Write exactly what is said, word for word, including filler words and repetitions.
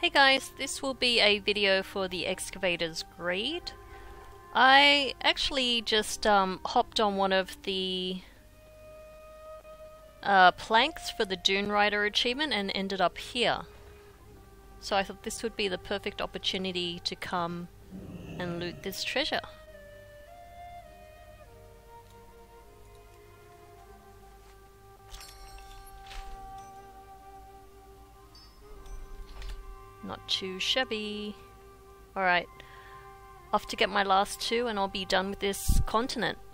Hey guys, this will be a video for the Excavator's Greed. I actually just um, hopped on one of the uh, planks for the Dune Rider achievement and ended up here. So I thought this would be the perfect opportunity to come and loot this treasure. Not too shabby. Alright, off to get my last two and I'll be done with this continent.